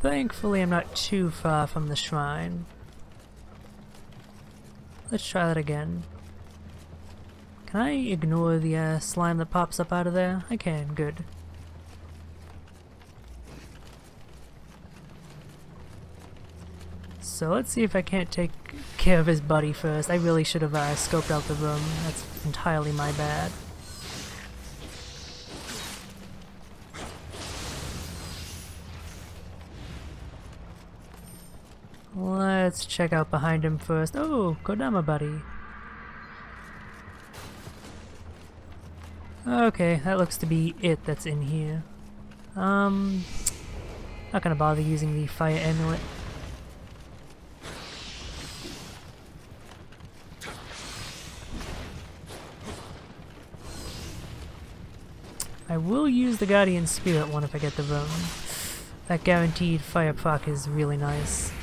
Thankfully I'm not too far from the shrine. Let's try that again. Can I ignore the slime that pops up out of there? I can, good. So let's see if I can't take care of his buddy first. I really should have scoped out the room. That's entirely my bad. Let's check out behind him first. Oh, Kodama buddy. Okay, that looks to be it that's in here. Not gonna bother using the fire amulet. I will use the Guardian Spirit one if I get the room. That guaranteed fire proc is really nice.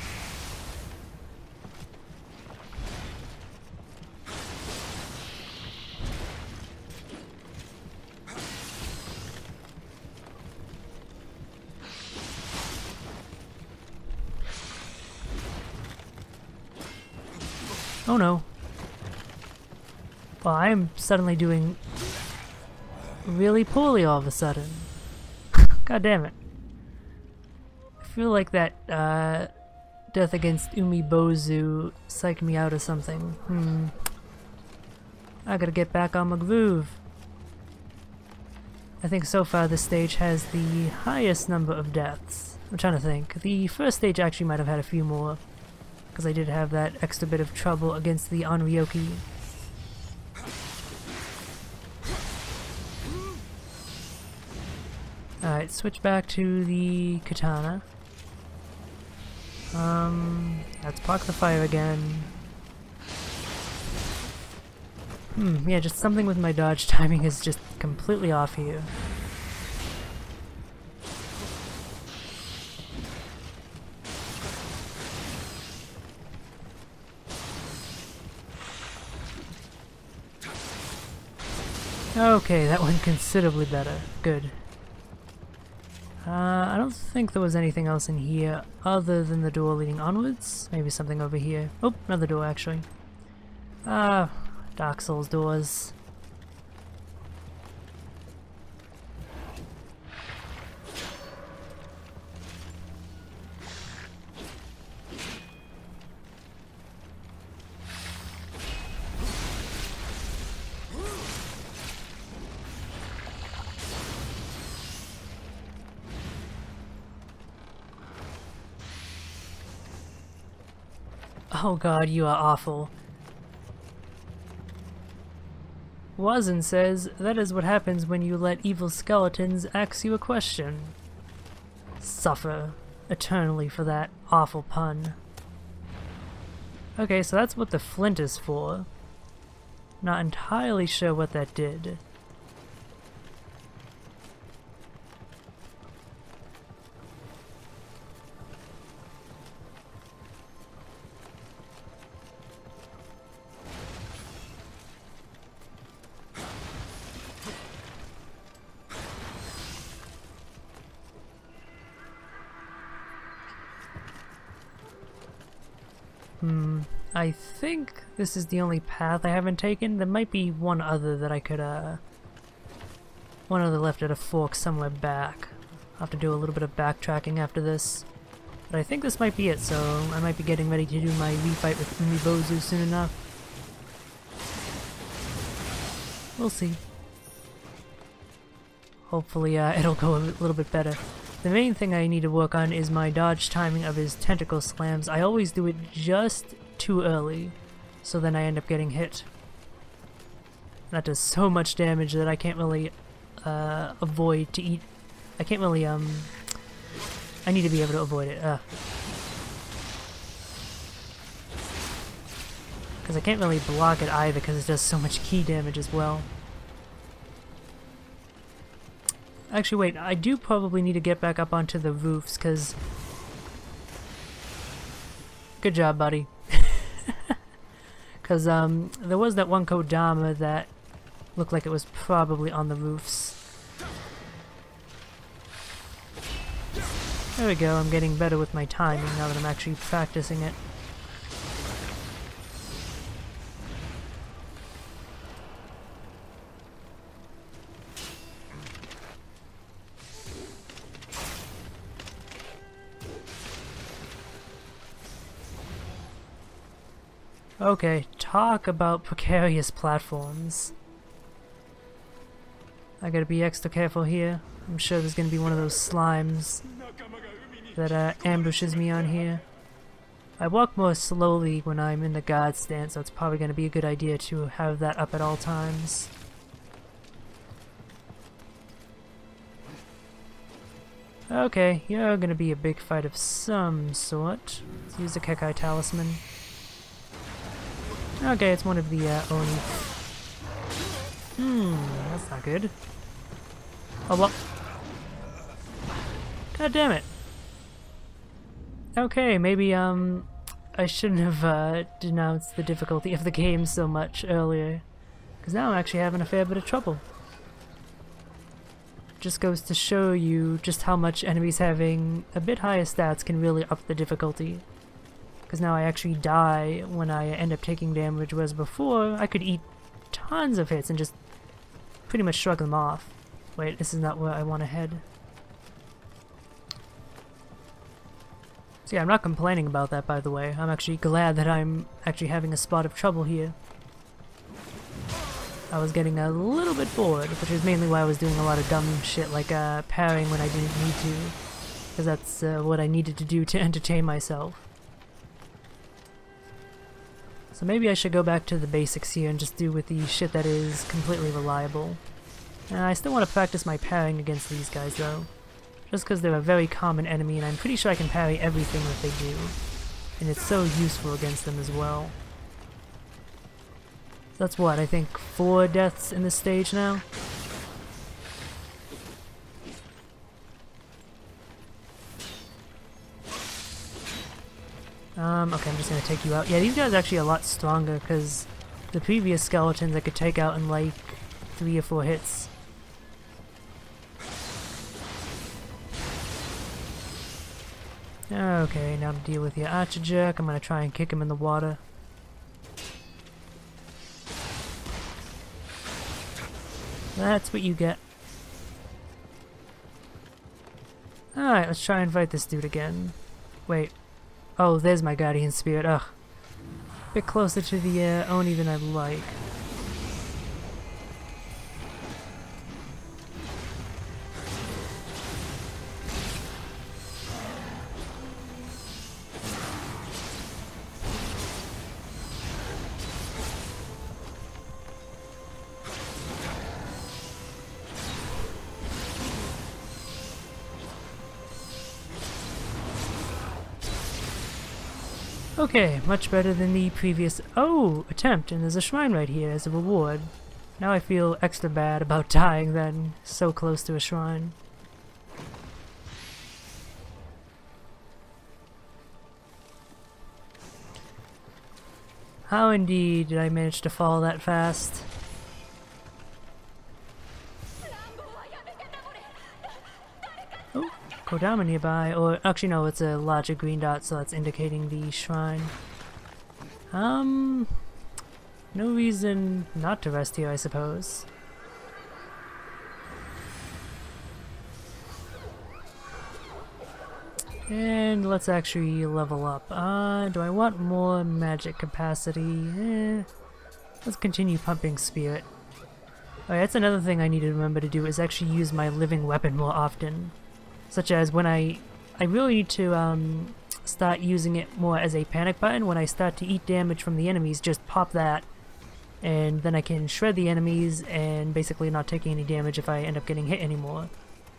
Oh no. Well, I am suddenly doing really poorly all of a sudden. God damn it. I feel like that death against Umibozu psyched me out or something. I gotta get back on my groove. I think so far this stage has the highest number of deaths. I'm trying to think. The first stage actually might have had a few more, because I did have that extra bit of trouble against the Onryoki. Alright, switch back to the katana. Let's park the fire again. Yeah, just something with my dodge timing is just completely off here. Okay, that went considerably better. Good. I don't think there was anything else in here other than the door leading onwards. Maybe something over here. Oh, another door actually. Dark Souls doors. Oh god, you are awful. Wazen says, that is what happens when you let evil skeletons ask you a question. Suffer eternally for that awful pun. Okay, so that's what the flint is for. Not entirely sure what that did. I think this is the only path I haven't taken. There might be one other that I could, one other left at a fork somewhere back. I'll have to do a little bit of backtracking after this. But I think this might be it, so I might be getting ready to do my refight with Umibozu soon enough. We'll see. Hopefully, it'll go a little bit better. The main thing I need to work on is my dodge timing of his tentacle slams. I always do it just too early, so then I end up getting hit. That does so much damage that I can't really avoid to eat. I can't really I need to be able to avoid it. Because I can't really block it either because it does so much key damage as well. Actually, wait, I do probably need to get back up onto the roofs, because... Good job, buddy. Because, there was that one Kodama that looked like it was probably on the roofs. There we go, I'm getting better with my timing now that I'm actually practicing it. Okay, talk about precarious platforms. I gotta be extra careful here. I'm sure there's gonna be one of those slimes that ambushes me on here. I walk more slowly when I'm in the guard stance, so it's probably gonna be a good idea to have that up at all times. Okay, you're gonna be a big fight of some sort. Let's use the Kekai Talisman. Okay, it's one of the Oni. That's not good. Oh well. God damn it. Okay, maybe I shouldn't have denounced the difficulty of the game so much earlier, because now I'm actually having a fair bit of trouble. Just goes to show you just how much enemies having a bit higher stats can really up the difficulty. Because now I actually die when I end up taking damage, whereas before I could eat tons of hits and just pretty much shrug them off. Wait, this is not where I want to head. So yeah, I'm not complaining about that, by the way. I'm actually glad that I'm actually having a spot of trouble here. I was getting a little bit bored, which is mainly why I was doing a lot of dumb shit like parrying when I didn't need to. Because that's what I needed to do to entertain myself. So maybe I should go back to the basics here and just do with the shit that is completely reliable. I still want to practice my parrying against these guys though. Just because they're a very common enemy and I'm pretty sure I can parry everything that they do. And it's so useful against them as well. So that's what, I think 4 deaths in this stage now? Okay, I'm just gonna take you out. Yeah, these guys are actually a lot stronger because the previous skeletons I could take out in like 3 or 4 hits. Okay, now to deal with your Archer Jerk, I'm gonna try and kick him in the water. That's what you get. Alright, let's try and fight this dude again. Wait. Oh, there's my Guardian Spirit. Ugh. A bit closer to the Oni than I'd like. Okay, much better than the previous attempt, and there's a shrine right here as a reward. Now I feel extra bad about dying then, so close to a shrine. How indeed did I manage to fall that fast? Oh, Kodama nearby, or actually no, it's a larger green dot, so that's indicating the shrine. No reason not to rest here, I suppose. And let's actually level up. Do I want more magic capacity? Let's continue pumping spirit. Alright, that's another thing I need to remember to do, is actually use my living weapon more often. Such as when I really need to start using it more as a panic button. When I start to eat damage from the enemies, just pop that, and then I can shred the enemies and basically not taking any damage if I end up getting hit anymore.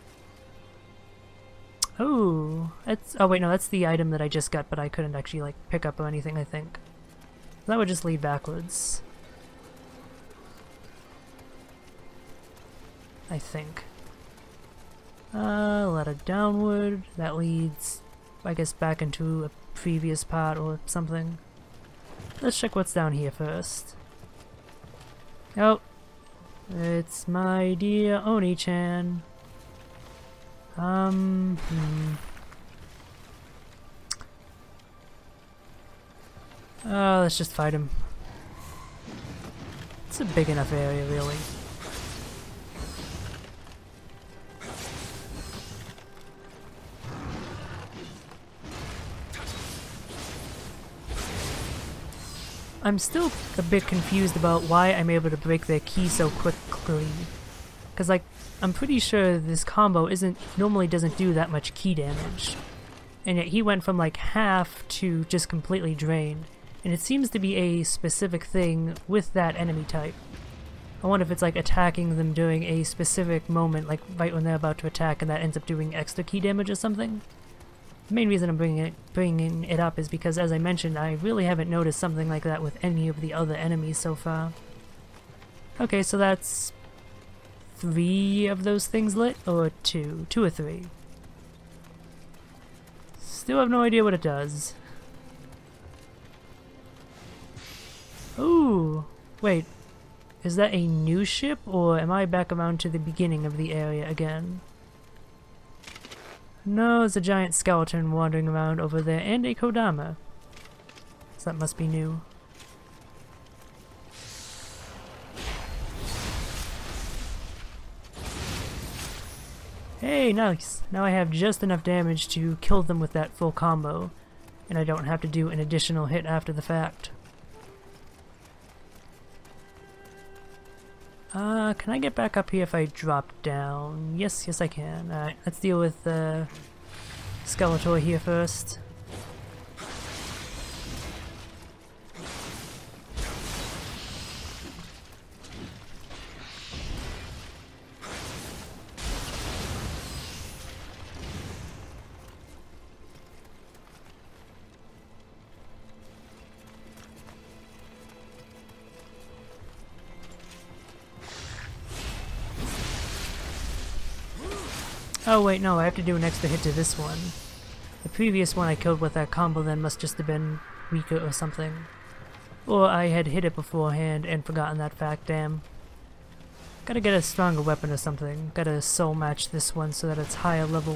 Oh, oh wait, no, that's the item that I just got, but I couldn't actually like pick up or anything, I think. That would just lead backwards. I think. Ladder downward, that leads, I guess, back into a previous part or something. Let's check what's down here first. Oh, it's my dear Oni-chan. Let's just fight him. It's a big enough area, really. I'm still a bit confused about why I'm able to break their ki so quickly. Cause like, I'm pretty sure this combo normally doesn't do that much ki damage. And yet he went from like half to just completely drained. And it seems to be a specific thing with that enemy type. I wonder if it's like attacking them during a specific moment, like right when they're about to attack, and that ends up doing extra ki damage or something. The main reason I'm bringing it up is because, as I mentioned, I really haven't noticed something like that with any of the other enemies so far. Okay, so that's 3 of those things lit, or 2? 2 or 3. Still have no idea what it does. Ooh, wait, is that a new ship, or am I back around to the beginning of the area again? No, it's a giant skeleton wandering around over there, and a Kodama. So that must be new. Hey, nice! Now I have just enough damage to kill them with that full combo, and I don't have to do an additional hit after the fact. Can I get back up here if I drop down? Yes, yes I can. Alright, let's deal with Skeletor here first. Oh wait, no, I have to do an extra hit to this one. The previous one I killed with that combo then must just have been weaker or something. Or I had hit it beforehand and forgotten that fact, damn. Gotta get a stronger weapon or something. Gotta soul match this one so that it's higher level.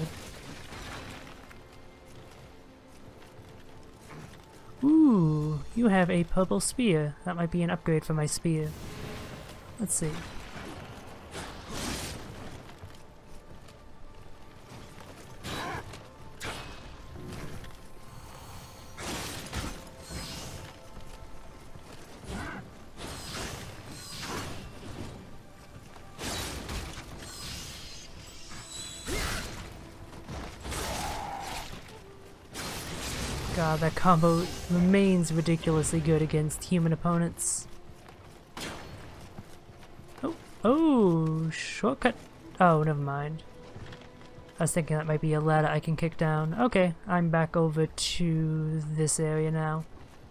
Ooh, you have a purple spear. That might be an upgrade for my spear. Let's see. God, that combo remains ridiculously good against human opponents. Oh, shortcut. Oh, never mind. I was thinking that might be a ladder I can kick down. Okay, I'm back over to this area now.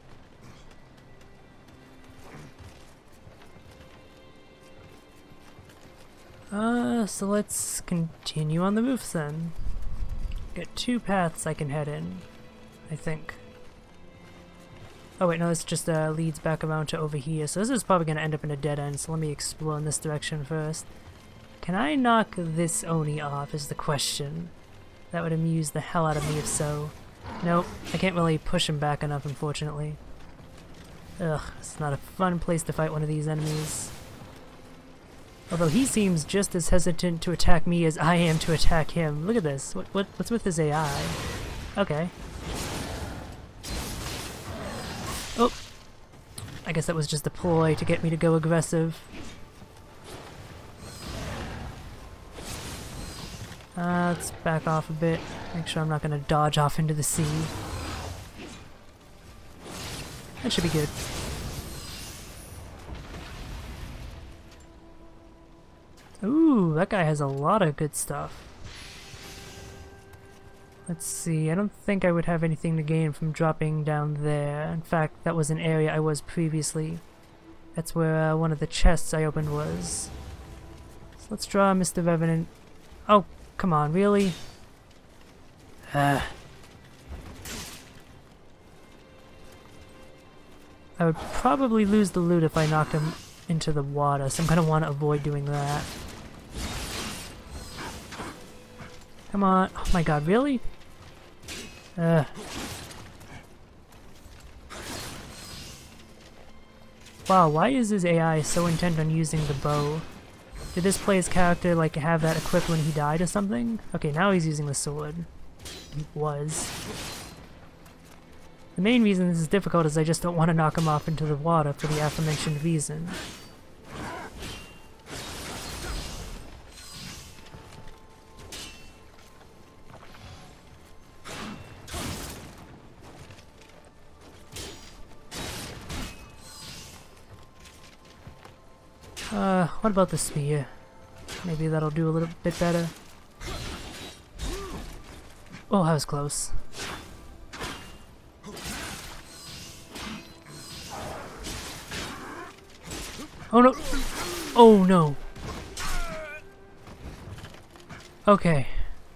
So let's continue on the roofs then. Got 2 paths I can head in, I think. Oh wait, no, this just leads back around to over here, so this is probably going to end up in a dead end, so let me explore in this direction first. Can I knock this Oni off is the question. That would amuse the hell out of me if so. Nope, I can't really push him back enough, unfortunately. Ugh, it's not a fun place to fight one of these enemies. Although he seems just as hesitant to attack me as I am to attack him. Look at this. What's with his AI? Okay. Oh! I guess that was just a ploy to get me to go aggressive. Let's back off a bit. Make sure I'm not gonna dodge off into the sea. That should be good. Ooh, that guy has a lot of good stuff. Let's see, I don't think I would have anything to gain from dropping down there. In fact, that was an area I was previously. That's where one of the chests I opened was. So let's draw Mr. Revenant. Oh, come on, really? I would probably lose the loot if I knocked him into the water, so I'm gonna want to avoid doing that. Come on. Oh my god, really? Wow, why is his AI so intent on using the bow? Did this player's character like have that equipped when he died or something? Okay, now he's using the sword. He was. The main reason this is difficult is I just don't want to knock him off into the water for the aforementioned reason. What about the spear? Maybe that'll do a little bit better. Oh, that was close. Oh no! Oh no! Okay.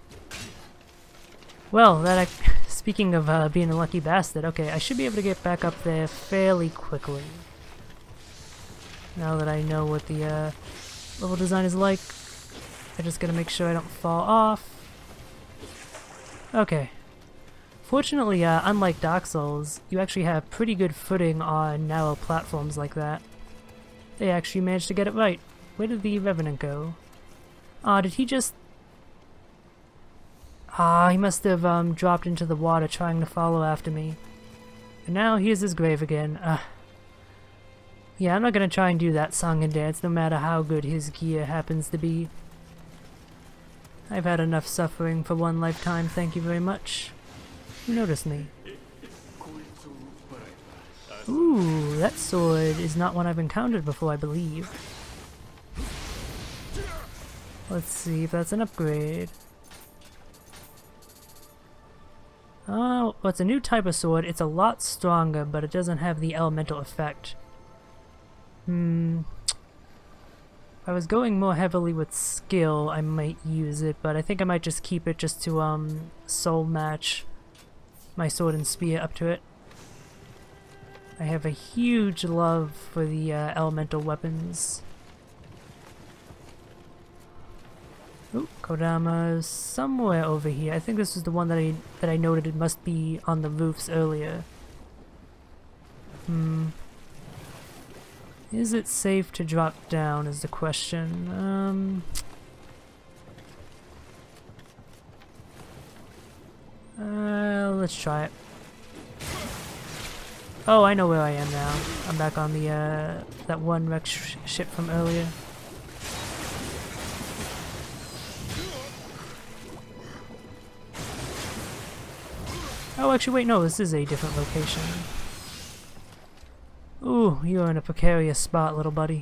Well, speaking of being a lucky bastard, okay, I should be able to get back up there fairly quickly. Now that I know what the level design is like, I just gotta make sure I don't fall off. Okay. Fortunately, unlike Dark Souls, you actually have pretty good footing on narrow platforms like that. They actually managed to get it right. Where did the Revenant go? Did he just... he must have dropped into the water trying to follow after me. And now here's his grave again. Yeah, I'm not gonna try and do that song and dance no matter how good his gear happens to be. I've had enough suffering for one lifetime, thank you very much. Who noticed me? Ooh, that sword is not one I've encountered before, I believe. Let's see if that's an upgrade. Oh, well, it's a new type of sword. It's a lot stronger, but it doesn't have the elemental effect. If I was going more heavily with skill, I might use it, but I think I might just keep it just to soul match my sword and spear up to it. I have a huge love for the elemental weapons. Ooh, Kodama's somewhere over here. I think this is the one that I noted it must be on the roofs earlier. Is it safe to drop down is the question. Let's try it. Oh, I know where I am now. I'm back on the, that one wrecked ship from earlier. Oh, actually, wait, no, this is a different location. Ooh, you're in a precarious spot, little buddy.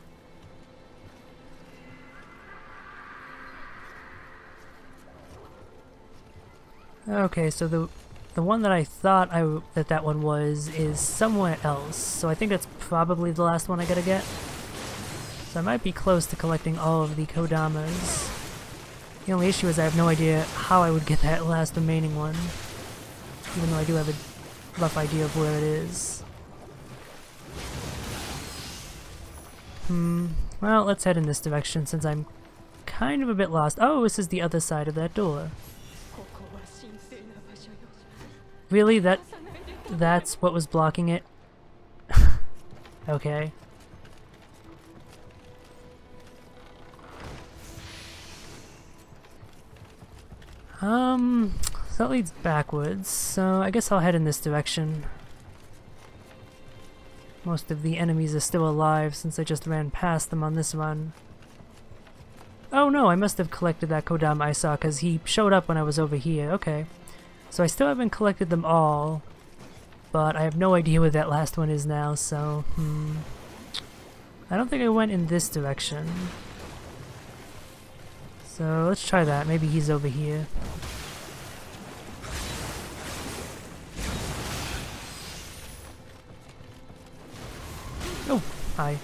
Okay, so the one that I thought that one was is somewhere else, so I think that's probably the last one I gotta get. So I might be close to collecting all of the Kodamas. The only issue is I have no idea how I would get that last remaining one, even though I do have a rough idea of where it is. Well, let's head in this direction since I'm kind of a bit lost. Oh, this is the other side of that door. Really? That's what was blocking it? Okay. So that leads backwards, so I guess I'll head in this direction. Most of the enemies are still alive since I just ran past them on this run. Oh no, I must have collected that Kodama I saw because he showed up when I was over here. Okay. So I still haven't collected them all, but I have no idea where that last one is now, so, I don't think I went in this direction. So let's try that. Maybe he's over here. Oh, hi.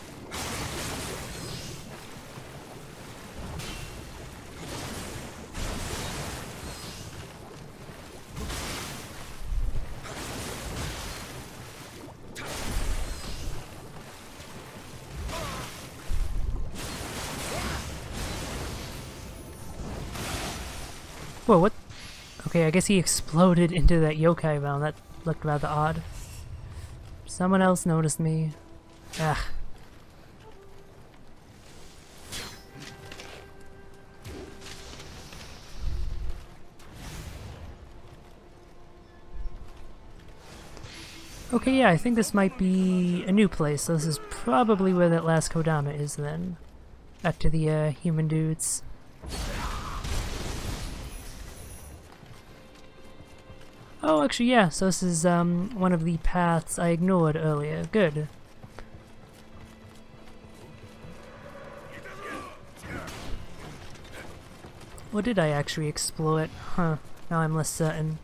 Whoa, what? Okay, I guess he exploded into that yokai round. That looked rather odd. Someone else noticed me. Ah. Okay, yeah, I think this might be a new place, so this is probably where that last Kodama is then. Back to the human dudes. Oh, actually, yeah, so this is one of the paths I ignored earlier. Good. Or did I actually explore it? Huh, now I'm less certain.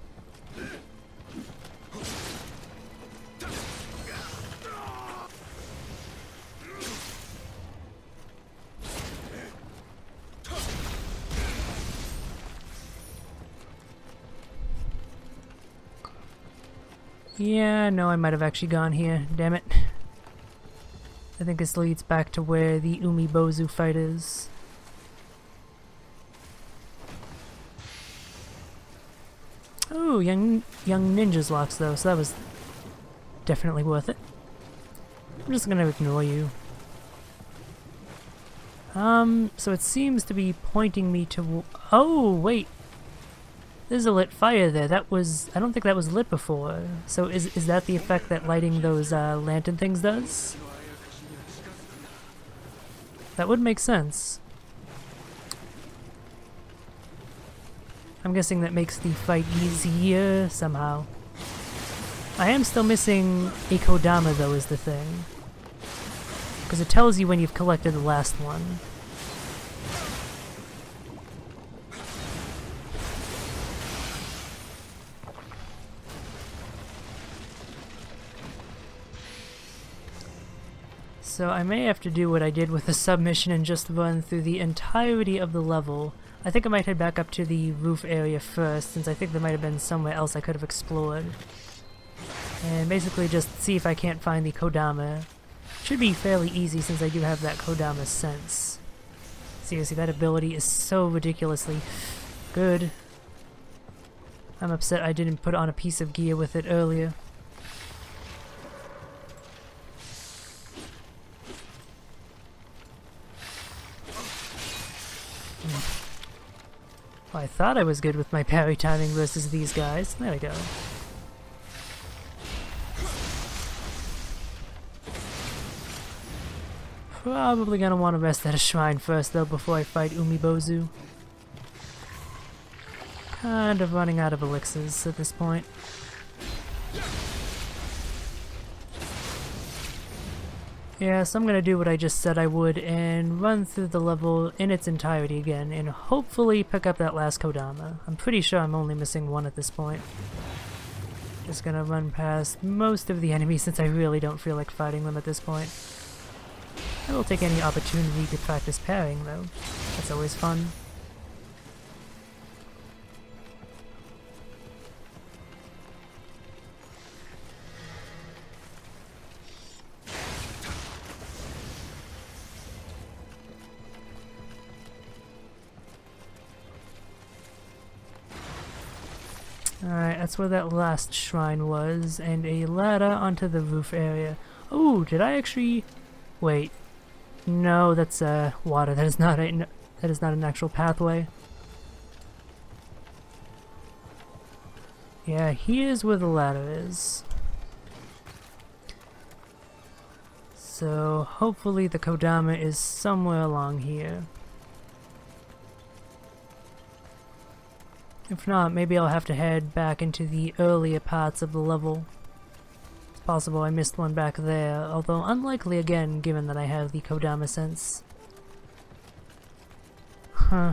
Yeah, no, I might have actually gone here. Damn it. I think this leads back to where the Umibozu fight is. Oh, young ninjas locks though, so that was definitely worth it. I'm just gonna ignore you. So it seems to be pointing me to... Oh, wait! There's a lit fire there. That was... I don't think that was lit before. So is that the effect that lighting those lantern things does? That would make sense. I'm guessing that makes the fight easier somehow. I am still missing a Kodama though is the thing. Because it tells you when you've collected the last one. So I may have to do what I did with the submission and just run through the entirety of the level. I think I might head back up to the roof area first, since I think there might have been somewhere else I could have explored. And basically just see if I can't find the Kodama. Should be fairly easy since I do have that Kodama sense. Seriously, that ability is so ridiculously good. I'm upset I didn't put on a piece of gear with it earlier. Well, I thought I was good with my parry timing versus these guys. There we go. Probably gonna want to rest at a shrine first though before I fight Umibozu. Kind of running out of elixirs at this point. Yeah, so I'm gonna do what I just said I would and run through the level in its entirety again and hopefully pick up that last Kodama. I'm pretty sure I'm only missing one at this point. Just gonna run past most of the enemies since I really don't feel like fighting them at this point. I will take any opportunity to practice parrying though. That's always fun. Alright, that's where that last shrine was, and a ladder onto the roof area. Oh, did I actually... Wait. No, that's water. That is not an actual pathway. Yeah, here's where the ladder is. So, hopefully the Kodama is somewhere along here. If not, maybe I'll have to head back into the earlier parts of the level. It's possible I missed one back there, although unlikely again given that I have the Kodama sense. Huh.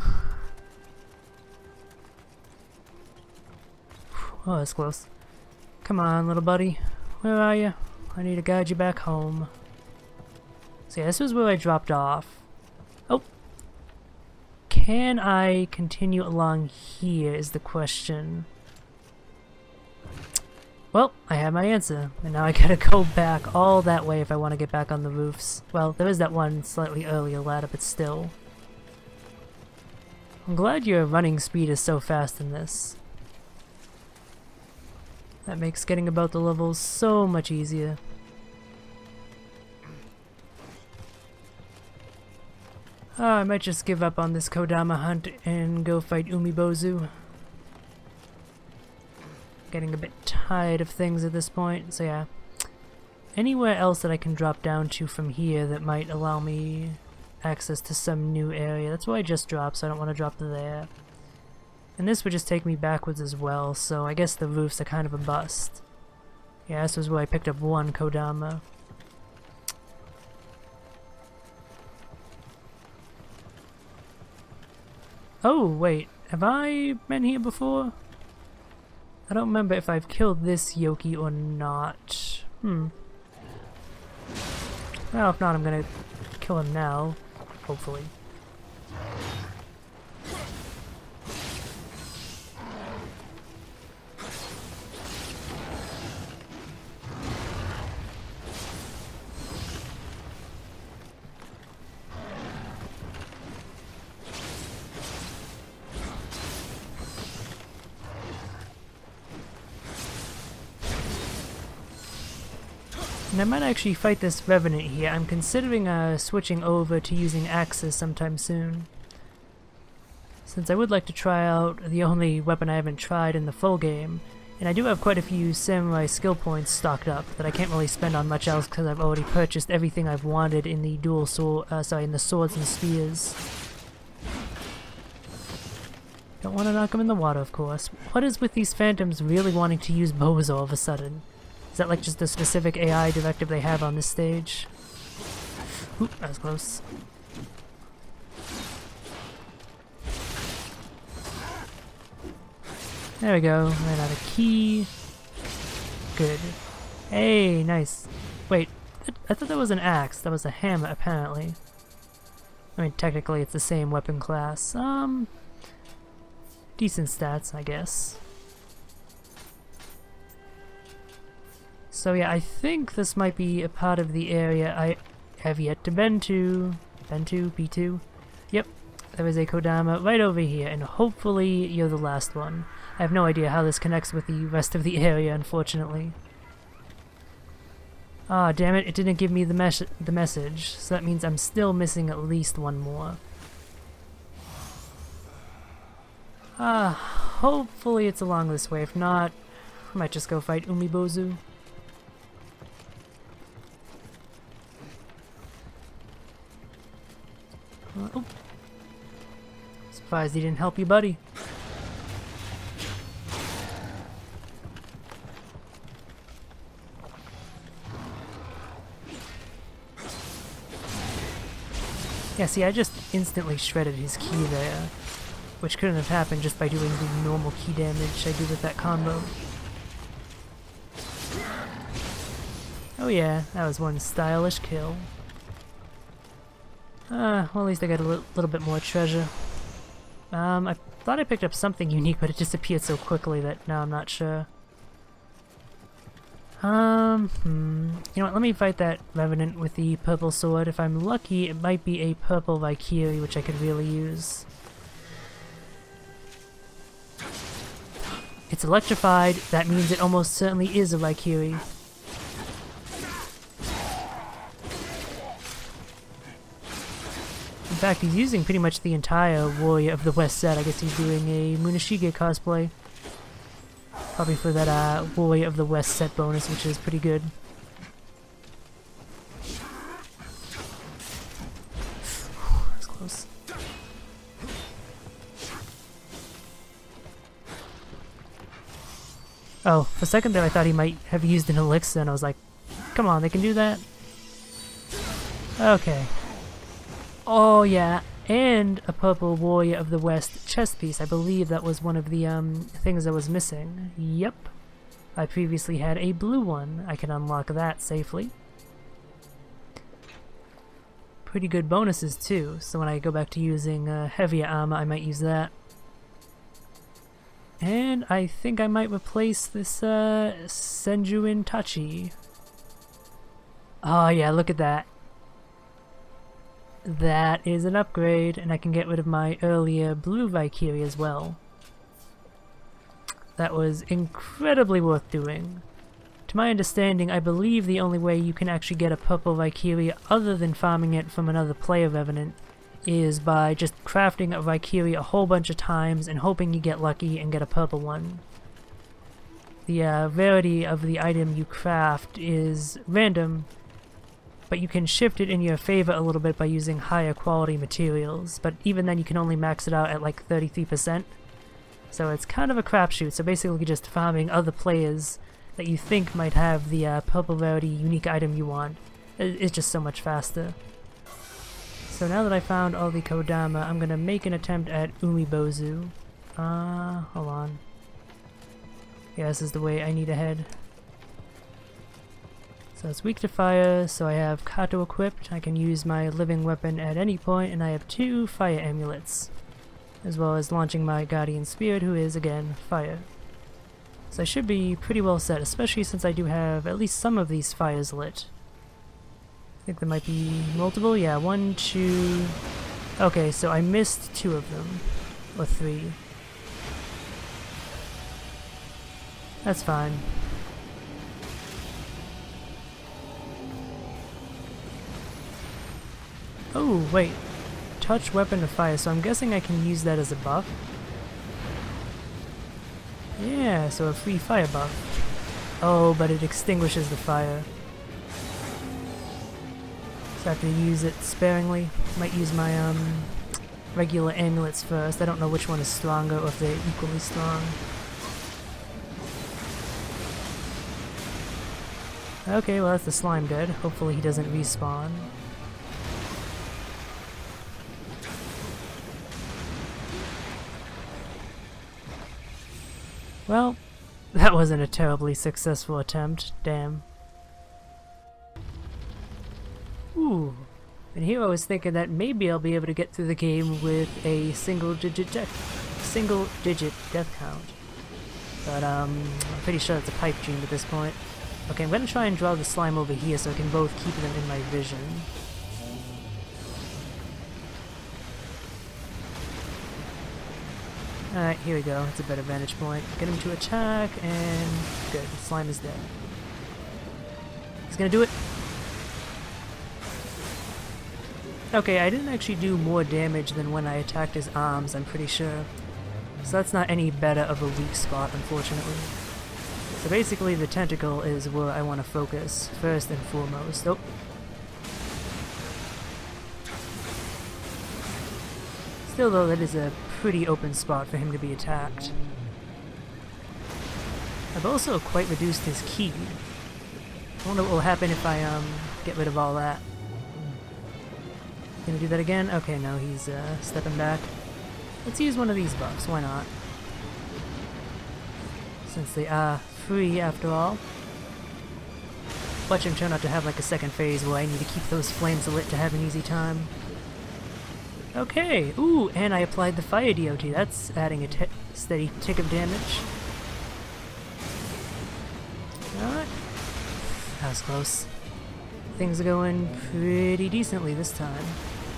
Oh, that's close. Come on, little buddy. Where are you? I need to guide you back home. So yeah, this was where I dropped off. Oh! Can I continue along here is the question. Well, I have my answer, and now I gotta go back all that way if I want to get back on the roofs. Well, there is that one slightly earlier ladder, but still. I'm glad your running speed is so fast in this. That makes getting about the levels so much easier. I might just give up on this Kodama hunt and go fight Umibozu. Getting a bit tired of things at this point, so yeah. Anywhere else that I can drop down to from here that might allow me access to some new area. That's where I just dropped, so I don't want to drop there. And this would just take me backwards as well, so I guess the roofs are kind of a bust. Yeah, this was where I picked up one Kodama. Oh, wait, have I been here before? I don't remember if I've killed this Yoki or not. Well, if not, I'm gonna kill him now, hopefully. And I might actually fight this Revenant here. I'm considering switching over to using Axes sometime soon. Since I would like to try out the only weapon I haven't tried in the full game, and I do have quite a few Samurai skill points stocked up that I can't really spend on much else because I've already purchased everything I've wanted in the dual sword, in the swords and spears. Don't want to knock them in the water, of course. What is with these phantoms really wanting to use bows all of a sudden? Is that like just the specific AI directive they have on this stage? Oop, that was close. There we go, ran out of key. Good. Hey, nice. Wait, I thought that was an axe. That was a hammer, apparently. I mean, technically it's the same weapon class. Decent stats, I guess. So yeah, I think this might be a part of the area I have yet to been to. B2? Yep, there is a Kodama right over here, and hopefully you're the last one. I have no idea how this connects with the rest of the area, unfortunately. Ah, damn it, it didn't give me the message, so that means I'm still missing at least one more. Hopefully it's along this way. If not, I might just go fight Umibozu. Oh. Surprised he didn't help you, buddy. Yeah, see, I just instantly shredded his ki there, which couldn't have happened just by doing the normal ki damage I do with that combo. Oh yeah, that was one stylish kill. Well, at least I got a little bit more treasure. I thought I picked up something unique, but it disappeared so quickly that now I'm not sure. You know what, let me fight that Revenant with the purple sword. If I'm lucky, it might be a purple Valkyrie, which I could really use. It's electrified, that means it almost certainly is a Valkyrie. In fact, he's using pretty much the entire Warrior of the West set. I guess he's doing a Muneshige cosplay. Probably for that Warrior of the West set bonus, which is pretty good. That's close. Oh, for a second there I thought he might have used an elixir, and I was like, come on, they can do that? Okay. Oh yeah, and a purple Warrior of the West chest piece. I believe that was one of the things I was missing. Yep. I previously had a blue one. I can unlock that safely. Pretty good bonuses too, so when I go back to using heavier armor, I might use that. And I think I might replace this Senjuin Tachi. Oh yeah, look at that. That is an upgrade, and I can get rid of my earlier blue Valkyrie as well. That was incredibly worth doing. To my understanding, I believe the only way you can actually get a purple Valkyrie other than farming it from another player Revenant is by just crafting a Valkyrie a whole bunch of times and hoping you get lucky and get a purple one. The rarity of the item you craft is random, but you can shift it in your favor a little bit by using higher quality materials, but even then you can only max it out at like 33%. So it's kind of a crapshoot, so basically just farming other players that you think might have the purple rarity unique item you want. It's just so much faster. So now that I found all the Kodama, I'm gonna make an attempt at Umibozu. Hold on. Yeah, this is the way I need to head. So it's weak to fire, so I have Kato equipped. I can use my living weapon at any point, and I have 2 fire amulets, as well as launching my Guardian Spirit, who is, again, fire. So I should be pretty well set, especially since I do have at least some of these fires lit. I think there might be multiple. Yeah, 1, 2... Okay, so I missed 2 of them. Or 3. That's fine. Oh, wait. Touch weapon of fire, so I'm guessing I can use that as a buff. Yeah, so a free fire buff. Oh, but it extinguishes the fire. So I have to use it sparingly. Might use my regular amulets first. I don't know which one is stronger or if they're equally strong. Okay, well that's the slime dead. Hopefully he doesn't respawn. Well, that wasn't a terribly successful attempt, damn. Ooh, and here I was thinking that maybe I'll be able to get through the game with a single digit death count. But I'm pretty sure it's a pipe dream at this point. Okay, I'm gonna try and draw the slime over here so I can both keep them in my vision. Alright, here we go. It's a better vantage point. Get him to attack, and good. The slime is dead. He's gonna do it. Okay, I didn't actually do more damage than when I attacked his arms, I'm pretty sure. So that's not any better of a weak spot, unfortunately. So basically the tentacle is where I want to focus, first and foremost. Oh. Still though, that is a pretty open spot for him to be attacked. I've also quite reduced his ki. I wonder what will happen if I get rid of all that. Gonna do that again? Okay, no, he's stepping back. Let's use one of these buffs, why not? Since they are free after all. Watch him turn out to have like a second phase where I need to keep those flames lit to have an easy time. Okay, ooh, and I applied the fire DOT. That's adding a steady tick of damage. Alright. That was close. Things are going pretty decently this time.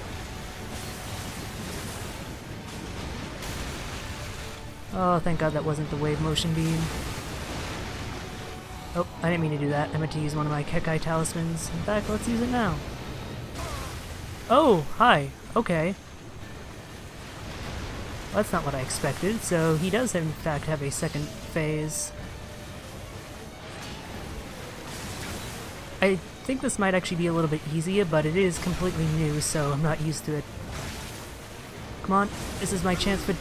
Oh, thank God that wasn't the wave motion beam. Oh, I didn't mean to do that. I meant to use one of my Kekai talismans. In fact, let's use it now. Oh, hi. Okay. Well, that's not what I expected, so he does in fact have a second phase. I think this might actually be a little bit easier, but it is completely new, so I'm not used to it. Come on, this is my chance for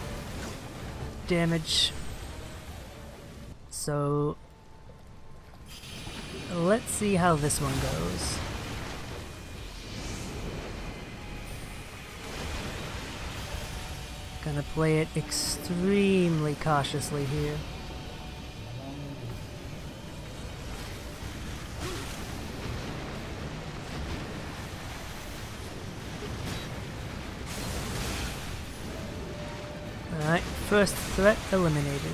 damage. So let's see how this one goes. Gonna play it extremely cautiously here. Alright, first threat eliminated.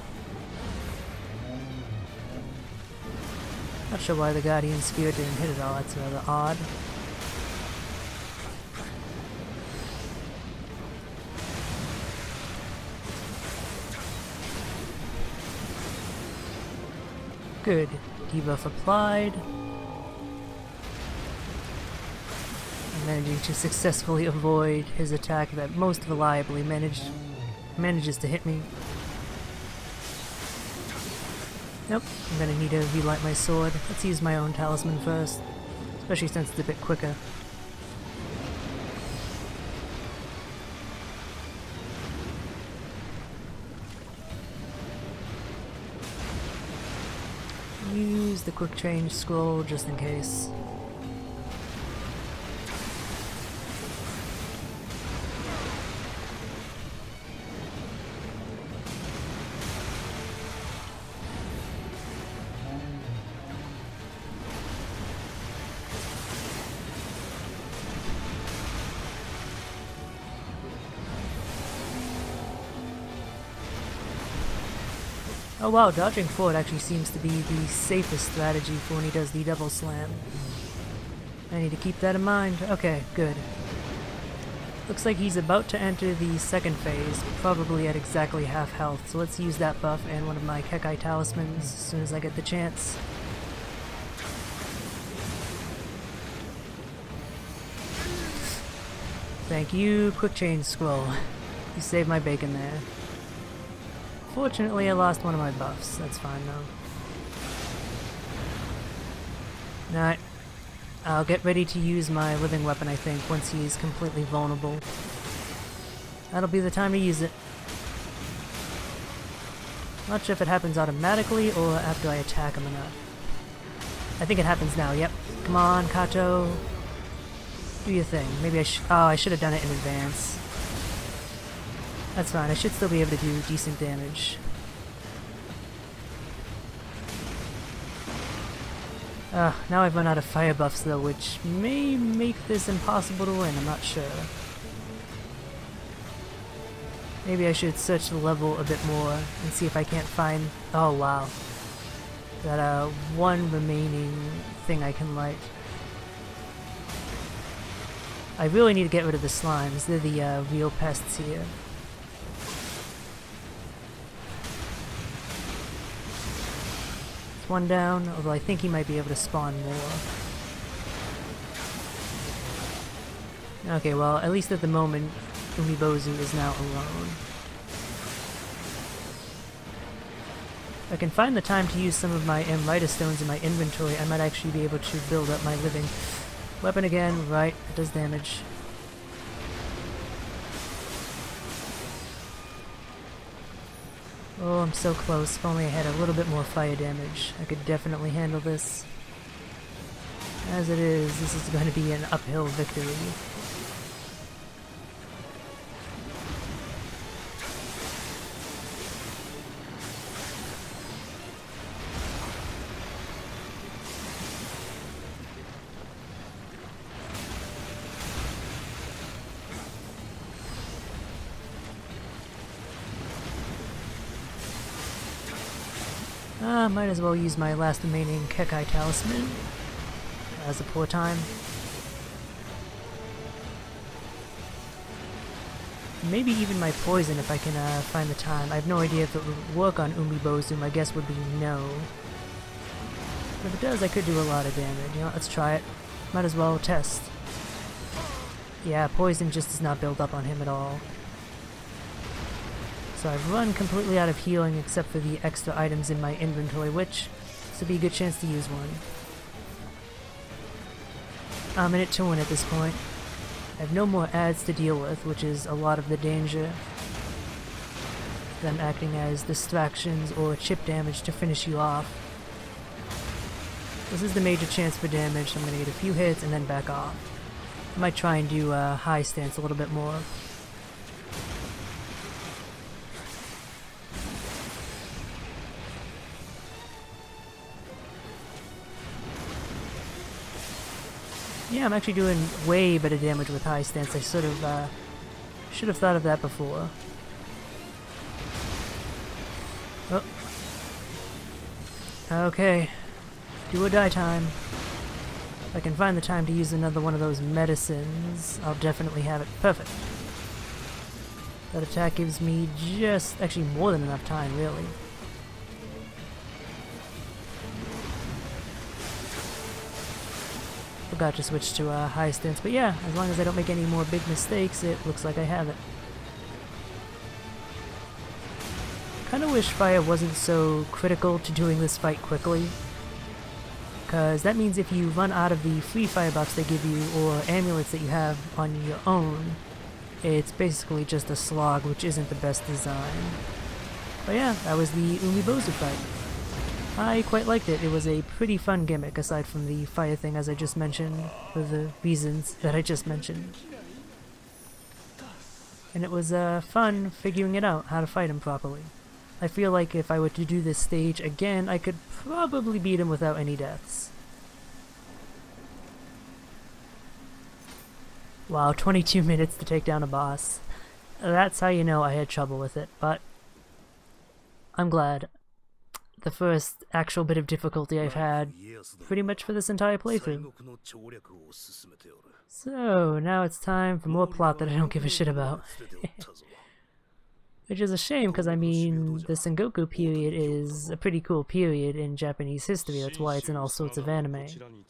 Not sure why the Guardian Spirit didn't hit at all, that's rather odd. Good. Debuff applied. managing to successfully avoid his attack that most reliably manages to hit me. Nope, I'm gonna need to relight my sword. Let's use my own talisman first, especially since it's a bit quicker. Use the quick change scroll just in case. Oh wow, dodging forward actually seems to be the safest strategy for when he does the double slam. I need to keep that in mind. Okay, good. Looks like he's about to enter the second phase, probably at exactly half health, so let's use that buff and one of my Kekai talismans as soon as I get the chance. Thank you, quick change scroll. You saved my bacon there. Fortunately, I lost one of my buffs. That's fine though. Alright. I'll get ready to use my living weapon, I think, once he's completely vulnerable. That'll be the time to use it. Not sure if it happens automatically or after I attack him enough. I think it happens now, yep. Come on, Kato. Do your thing. Maybe I should have done it in advance. That's fine, I should still be able to do decent damage. Now I've run out of fire buffs though, which may make this impossible to win, I'm not sure. Maybe I should search the level a bit more and see if I can't find... Oh wow. That one remaining thing I can light. I really need to get rid of the slimes, they're the real pests here. One down, although I think he might be able to spawn more. Okay, well, at least at the moment, Umibozu is now alone. If I can find the time to use some of my Amrita stones in my inventory, I might actually be able to build up my living weapon again. Right, it does damage. Oh, I'm so close. If only I had a little bit more fire damage, I could definitely handle this. As it is, this is going to be an uphill victory. Might as well use my last remaining Kekai talisman as a poor time. Maybe even my poison if I can find the time. I have no idea if it would work on Umibozu. My guess would be no. But if it does, I could do a lot of damage. You know, let's try it. Might as well test. Yeah, poison just does not build up on him at all. So I've run completely out of healing except for the extra items in my inventory, which this would be a good chance to use one. I'm in it to win at this point. I have no more ads to deal with, which is a lot of the danger. Them acting as distractions or chip damage to finish you off. This is the major chance for damage, so I'm going to get a few hits and then back off. I might try and do high stance a little bit more. Yeah, I'm actually doing way better damage with high stance. I sort of should have thought of that before. Oh. Okay. Do or die time. If I can find the time to use another one of those medicines, I'll definitely have it. Perfect. That attack gives me just... actually more than enough time, really. forgot to switch to high stance, but yeah, as long as I don't make any more big mistakes, it looks like I have it. Kinda wish fire wasn't so critical to doing this fight quickly, because that means if you run out of the free fire buffs they give you, or amulets that you have on your own, it's basically just a slog, which isn't the best design. But yeah, that was the Umibozu fight. I quite liked it. It was a pretty fun gimmick, aside from the fire thing as I just mentioned, for the reasons that I just mentioned. And it was fun figuring it out, how to fight him properly. I feel like if I were to do this stage again, I could probably beat him without any deaths. Wow, 22 minutes to take down a boss. That's how you know I had trouble with it, but I'm glad. The first actual bit of difficulty I've had pretty much for this entire playthrough. So, now it's time for more plot that I don't give a shit about. Which is a shame, because I mean, the Sengoku period is a pretty cool period in Japanese history, that's why it's in all sorts of anime.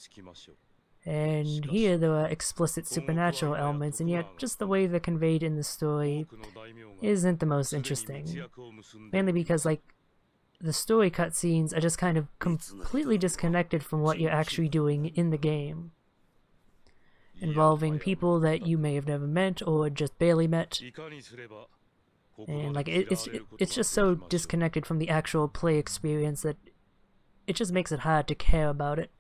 And here there are explicit supernatural elements, and yet just the way they're conveyed in the story isn't the most interesting. Mainly because, like, the story cutscenes are just kind of completely disconnected from what you're actually doing in the game. Involving people that you may have never met, or just barely met. And like it's just so disconnected from the actual play experience that it just makes it hard to care about it.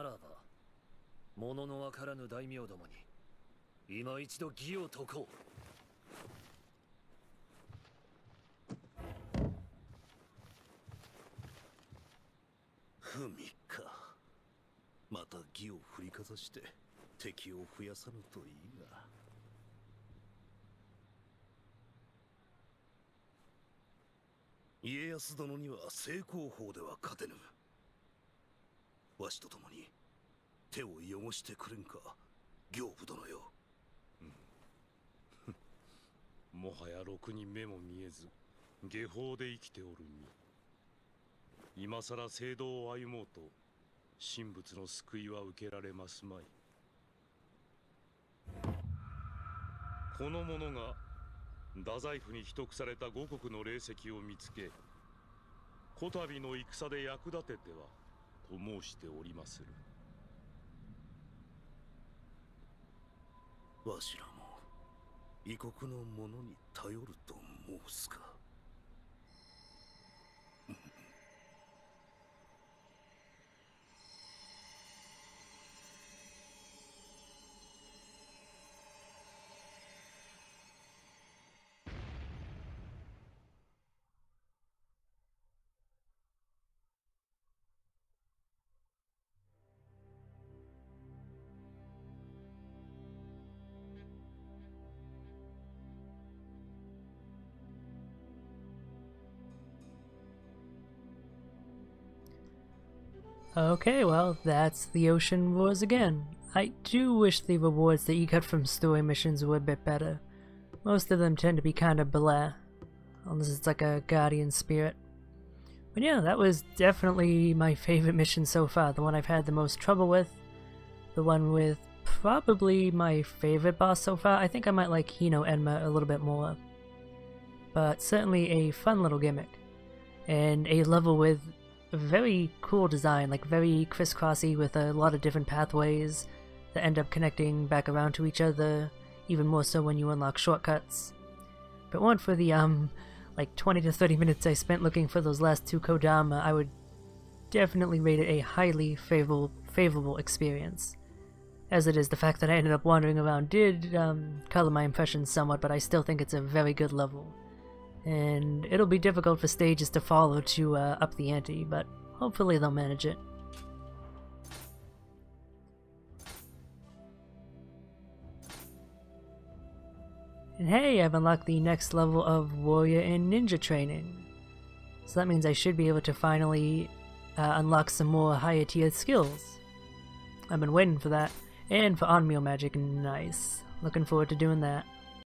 Okay, well, that's the Ocean Wars again. I do wish the rewards that you get from story missions were a bit better. Most of them tend to be kinda blah, unless it's like a guardian spirit. But yeah, that was definitely my favorite mission so far, the one I've had the most trouble with, the one with probably my favorite boss so far. I think I might like Hino Enma a little bit more, but certainly a fun little gimmick, and a level with a very cool design, like very crisscrossy with a lot of different pathways that end up connecting back around to each other, even more so when you unlock shortcuts. If it weren't for the like 20 to 30 minutes I spent looking for those last two Kodama, I would definitely rate it a highly favorable experience. As it is, the fact that I ended up wandering around did color my impressions somewhat, but I still think it's a very good level. And it'll be difficult for stages to follow to up the ante, but hopefully they'll manage it. And hey, I've unlocked the next level of Warrior and Ninja training. So that means I should be able to finally unlock some more higher tier skills. I've been waiting for that. And for Onmyo magic, nice. Looking forward to doing that.